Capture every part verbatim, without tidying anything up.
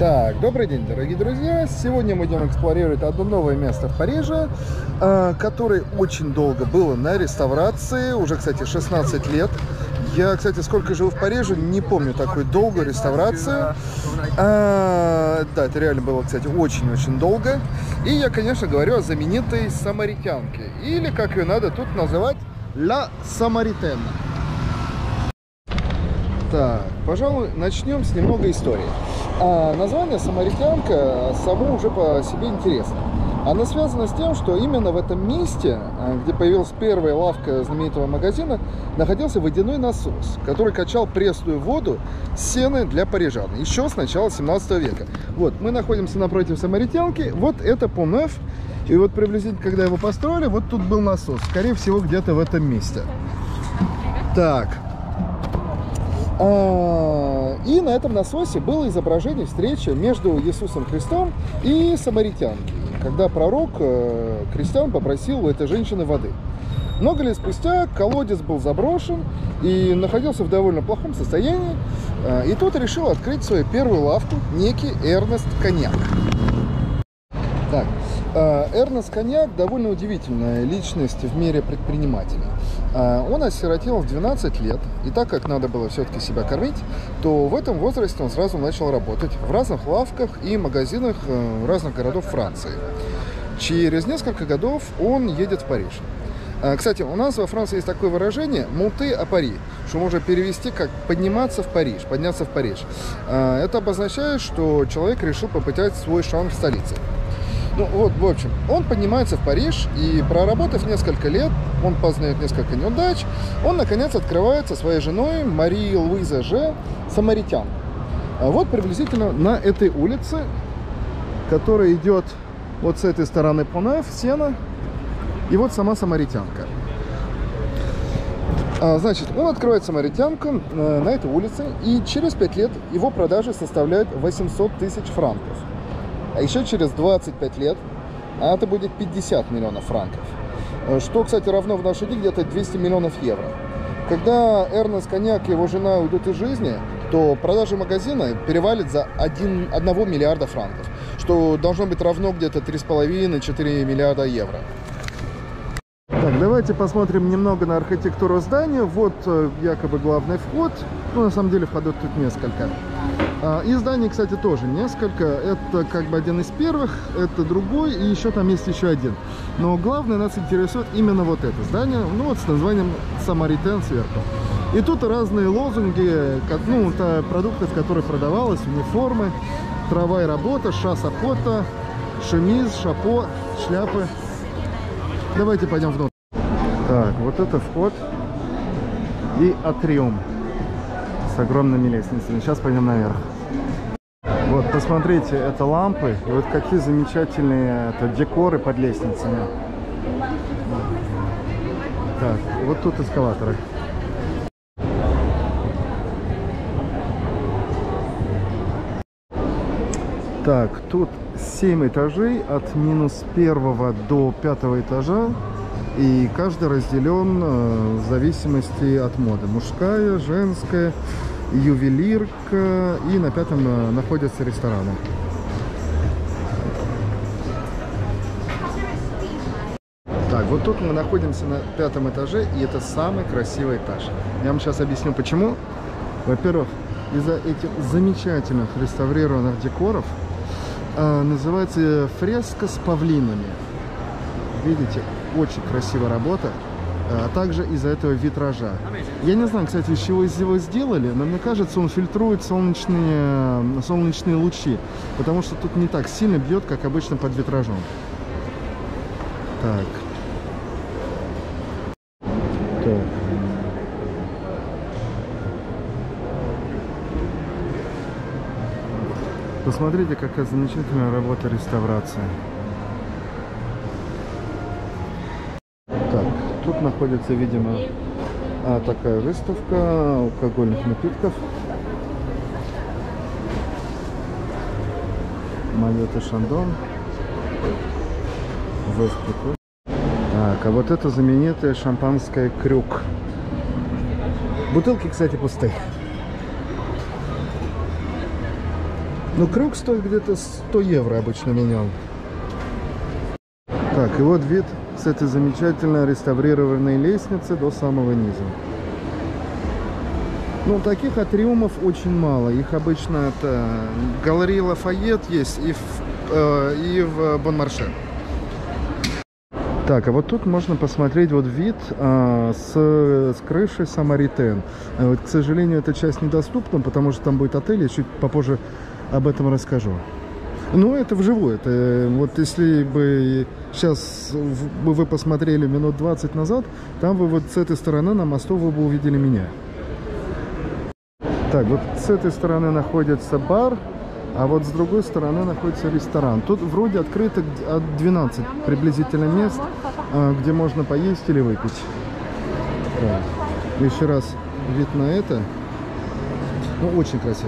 Так, добрый день, дорогие друзья! Сегодня мы идем эксплуатировать одно новое место в Париже, которое очень долго было на реставрации, уже, кстати, шестнадцать лет. Я, кстати, сколько живу в Париже, не помню такой долгую реставрацию. А, да, это реально было, кстати, очень-очень долго. И я, конечно, говорю о знаменитой Самаритянке, или, как ее надо тут называть, Ла Самаритен. Так, пожалуй, начнем с немного истории. А название Самаритянка само уже по себе интересно. Оно связано с тем, что именно в этом месте, где появилась первая лавка знаменитого магазина, находился водяной насос, который качал пресную воду с сены для парижан, еще с начала семнадцатого века. Вот, мы находимся напротив Самаритянки, вот это Понт-Неф, и вот приблизительно, когда его построили, вот тут был насос, скорее всего, где-то в этом месте. Так. И на этом насосе было изображение встречи между Иисусом Христом и Самаритянкой, когда пророк крестьян попросил у этой женщины воды. Много лет спустя колодец был заброшен и находился в довольно плохом состоянии, и тут решил открыть свою первую лавку некий Эрнест Коньяк. Так, Эрнест Коньяк довольно удивительная личность в мире предпринимателей. Он осиротел в двенадцать лет, и так как надо было все-таки себя кормить, то в этом возрасте он сразу начал работать в разных лавках и магазинах разных городов Франции. Через несколько годов он едет в Париж. Кстати, у нас во Франции есть такое выражение «monter à Paris», что можно перевести как «подниматься в Париж», «подняться в Париж». Это обозначает, что человек решил попытать свой шанс в столице. Ну вот, в общем, он поднимается в Париж, и проработав несколько лет, он познает несколько неудач, он, наконец, открывает со своей женой Марией Луизой Же Самаритян. Вот приблизительно на этой улице, которая идет вот с этой стороны Понт-Неф, Сена, и вот сама Самаритянка. Значит, он открывает Самаритянку на этой улице, и через пять лет его продажи составляют восемьсот тысяч франков. А еще через двадцать пять лет а это будет пятьдесят миллионов франков. Что, кстати, равно в наши дни где-то двести миллионов евро. Когда Эрнест Коньяк и его жена уйдут из жизни, то продажи магазина перевалит за один миллиарда франков, что должно быть равно где-то три с половиной — четыре миллиарда евро. Так, давайте посмотрим немного на архитектуру здания. Вот якобы главный вход. Ну, на самом деле, входов тут несколько. И зданий, кстати, тоже несколько. Это как бы один из первых, это другой, и еще там есть еще один. Но главное, нас интересует именно вот это здание, ну вот с названием Самаритен сверху. И тут разные лозунги, как, ну, это продукты, в которых продавалось, униформы, трава и работа, шас-охота, шемиз, шапо, шляпы. Давайте пойдем внутрь. Так, вот это вход и атриум с огромными лестницами. Сейчас пойдем наверх. Вот, посмотрите, это лампы. И вот какие замечательные это, декоры под лестницами. Так, вот тут эскалаторы. Так, тут семь этажей от минус первого до пятого этажа. И каждый разделен э, в зависимости от моды. Мужская, женская, ювелирка. И на пятом э, находятся рестораны. Так, вот тут мы находимся на пятом этаже. И это самый красивый этаж. Я вам сейчас объясню почему. Во-первых, из-за этих замечательных реставрированных декоров э, называется фреска с павлинами. Видите? Очень красивая работа, а также из-за этого витража. Я не знаю, кстати, из чего его сделали, но мне кажется, он фильтрует солнечные, солнечные лучи, потому что тут не так сильно бьет, как обычно под витражом. Так. Так. Посмотрите, какая замечательная работа реставрации. Тут находится, видимо, такая выставка алкогольных напитков. Майот и Шандон. Так, а вот это знаменитое шампанское Крюк. Бутылки, кстати, пустые. Ну, крюк стоит где-то сто евро обычно менял. Так, и вот вид с этой замечательной реставрированной лестницы до самого низа. Ну, таких атриумов очень мало. Их обычно это галерея Лафайет есть и в, э, и в Бон-Марше. Так, а вот тут можно посмотреть вот вид э, с, с крыши Самаритен. Вот, к сожалению, эта часть недоступна, потому что там будет отель. Я чуть попозже об этом расскажу. Ну, это вживую. Это, вот если бы сейчас бы вы посмотрели минут двадцать назад, там вы вот с этой стороны на мосту вы бы увидели меня. Так, вот с этой стороны находится бар, а вот с другой стороны находится ресторан. Тут вроде открыто двенадцать приблизительно мест, где можно поесть или выпить. Так. Еще раз вид на это. Ну, очень красиво.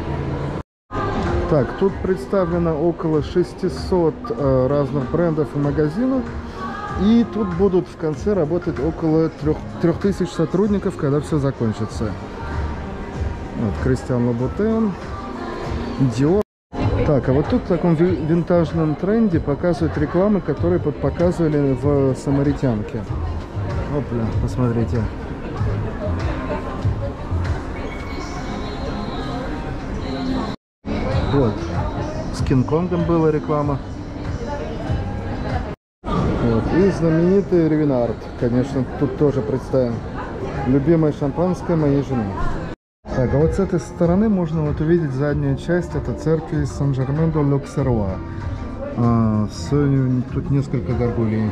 Так, тут представлено около шестисот э, разных брендов и магазинов. И тут будут в конце работать около трёх тысяч сотрудников, когда все закончится. Вот, Кристиан Лабутен, Диор. Так, а вот тут в таком винтажном тренде показывают рекламы, которые показывали в Самаритянке. Опля, посмотрите. Вот, с Кинг-Конгом была реклама. Вот. И знаменитый Ревинард, конечно, тут тоже представим. Любимое шампанское моей жены. Так, а вот с этой стороны можно вот увидеть заднюю часть, это церкви Сен-Жермен-де-Л'Оксервуа. А, с, тут несколько горгулей.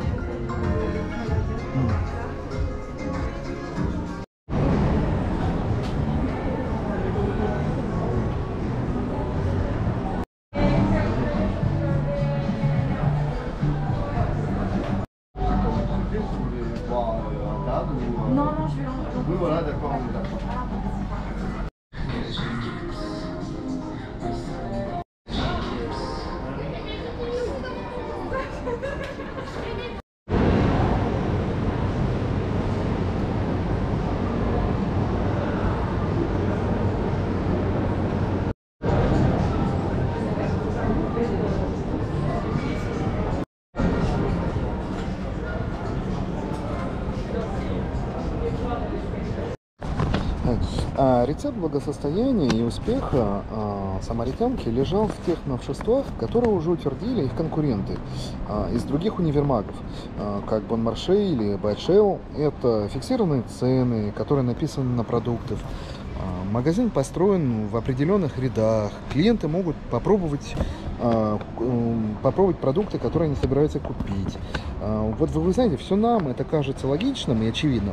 А рецепт благосостояния и успеха а, Самаритянки лежал в тех новшествах, которые уже утвердили их конкуренты а, из других универмагов, а, как Бон-Марше или Байшел. Это фиксированные цены, которые написаны на продуктах. А, магазин построен в определенных рядах. Клиенты могут попробовать, а, попробовать продукты, которые они собираются купить. Вот вы, вы знаете, все нам это кажется логичным и очевидным,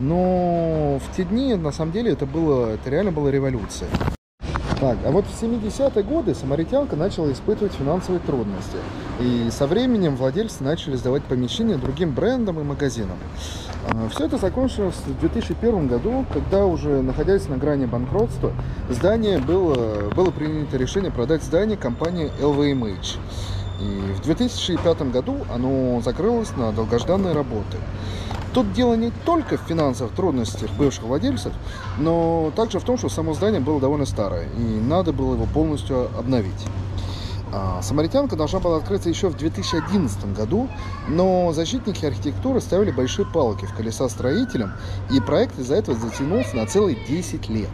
но в те дни, на самом деле, это, было, это реально была революция. Так, а вот в семидесятые годы Самаритянка начала испытывать финансовые трудности, и со временем владельцы начали сдавать помещения другим брендам и магазинам. Все это закончилось в две тысячи первом году, когда, уже находясь на грани банкротства, здание было, было принято решение продать здание компании эл ви эм эйч. И в две тысячи пятом году оно закрылось на долгожданные работы. Тут дело не только в финансовых трудностях бывших владельцев, но также в том, что само здание было довольно старое, и надо было его полностью обновить. Самаритянка должна была открыться еще в две тысячи одиннадцатом году, но защитники архитектуры ставили большие палки в колеса строителям, и проект из-за этого затянулся на целых десять лет.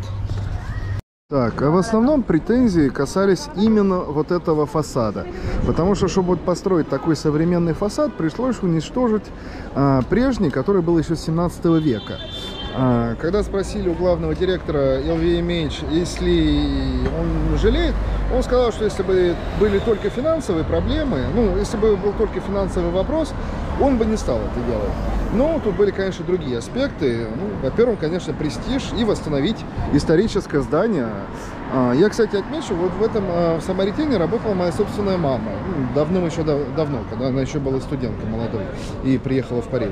Так, а в основном претензии касались именно вот этого фасада. Потому что, чтобы вот построить такой современный фасад, пришлось уничтожить а, прежний, который был еще с семнадцатого века. А, когда спросили у главного директора эл ви эм эйч, если он жалеет, он сказал, что если бы были только финансовые проблемы, ну, если бы был только финансовый вопрос, он бы не стал это делать. Но тут были, конечно, другие аспекты. Ну, во-первых, конечно, престиж и восстановить историческое здание. Я, кстати, отмечу, вот в этом в Самаритяне работала моя собственная мама. Ну, давно еще давно, когда она еще была студенткой молодой и приехала в Париж.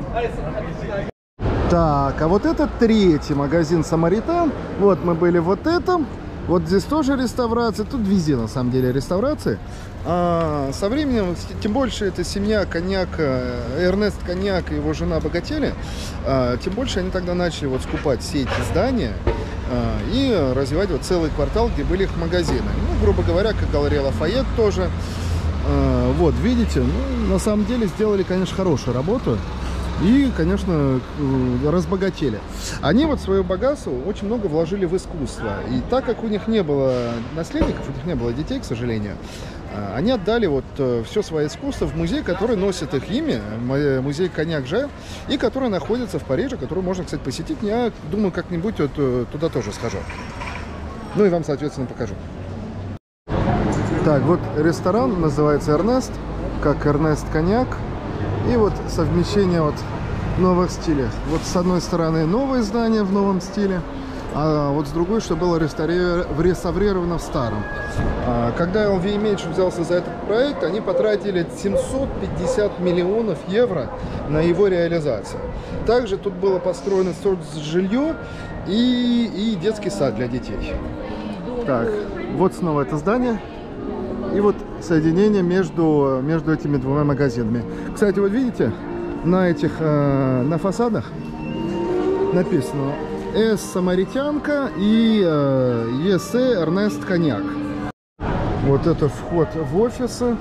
Так, а вот это третий магазин Самаритян. Вот мы были в вот этом. Вот здесь тоже реставрация. Тут везде, на самом деле, реставрации. А со временем, тем больше эта семья Коньяка, Эрнест Коньяк и его жена богатели, а, тем больше они тогда начали вот скупать все эти здания. и развивать вот целый квартал, где были их магазины. Ну, грубо говоря, как галерея Лафайет тоже. Вот, видите, ну, на самом деле сделали, конечно, хорошую работу. И, конечно, разбогатели. Они вот свое богатство очень много вложили в искусство. И так как у них не было наследников, у них не было детей, к сожалению, они отдали вот все свое искусство в музей, который носит их имя, музей Коньяк Жа, и который находится в Париже, который можно, кстати, посетить. Я думаю, как-нибудь вот туда тоже схожу. Ну и вам, соответственно, покажу. Так, вот ресторан называется Эрнест, как Эрнест Коньяк. И вот совмещение вот новых стилей. Вот с одной стороны новое здание в новом стиле, а вот с другой, что было реставрировано в старом. Когда эл ви эм эйч взялся за этот проект, они потратили семьсот пятьдесят миллионов евро на его реализацию. Также тут было построено жилье и, и детский сад для детей. Так, вот снова это здание. И вот соединение между, между этими двумя магазинами. Кстати, вот видите, на этих, э, на фасадах написано «С. Самаритянка» и э, «Ес. Эрнест Коньяк». Вот это вход в офисы.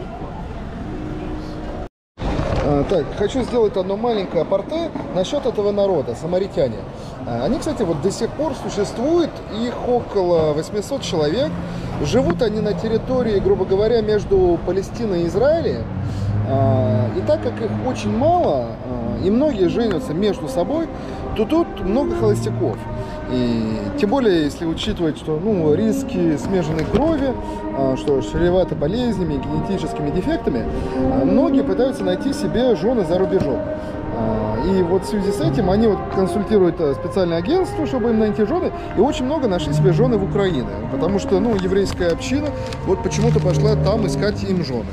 А, так, хочу сделать одно маленькое апорте насчет этого народа, самаритяне. А, они, кстати, вот до сих пор существуют, их около восьмисот человек. Живут они на территории, грубо говоря, между Палестиной и Израилем. И так как их очень мало, и многие женятся между собой, то тут много холостяков. И тем более, если учитывать, что ну, риски смешанной крови, что чревато болезнями, генетическими дефектами, многие пытаются найти себе жены за рубежом. И вот в связи с этим они вот консультируют специальное агентство, чтобы им найти жены. И очень много нашли себе жены в Украине. Потому что, ну, еврейская община вот почему-то пошла там искать им жены.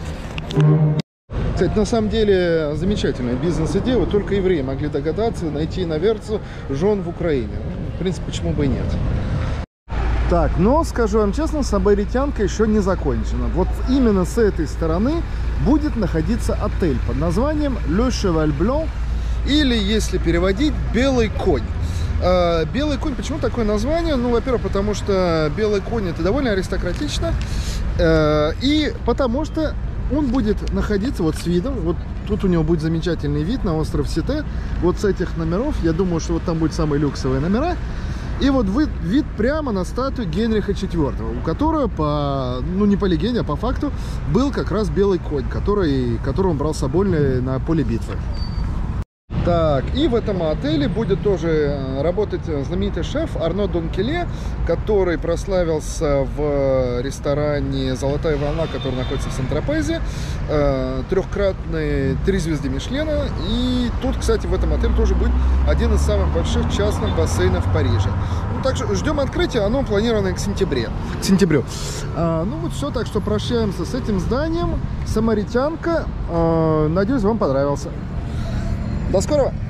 Кстати, на самом деле, замечательная бизнес-идея. Вот только евреи могли догадаться найти иноверцу жен в Украине. В принципе, почему бы и нет. Так, но, скажу вам честно, самаритянка еще не закончена. Вот именно с этой стороны будет находиться отель под названием Le Cheval Blanc, или, если переводить, «Белый конь». Э, «Белый конь» почему такое название? Ну, во-первых, потому что «Белый конь» — это довольно аристократично, э, и потому что он будет находиться вот с видом, вот тут у него будет замечательный вид на остров Сите, вот с этих номеров, я думаю, что вот там будут самые люксовые номера. И вот вид прямо на статую Генриха четвёртого, у которого, по, ну не по легенде, а по факту, был как раз белый конь, который, которого он брал с собой на поле битвы. Так, и в этом отеле будет тоже работать знаменитый шеф Арно Донкеле, который прославился в ресторане «Золотая волна», который находится в Сент-Тропезе, трехкратные три звезды Мишлена. И тут, кстати, в этом отеле тоже будет один из самых больших частных бассейнов в Париже. Ну, также ждем открытия, оно планировано к сентябре, к сентябрю. А, ну вот все, так что прощаемся с этим зданием. Самаритянка, а, надеюсь, вам понравился. До скорого!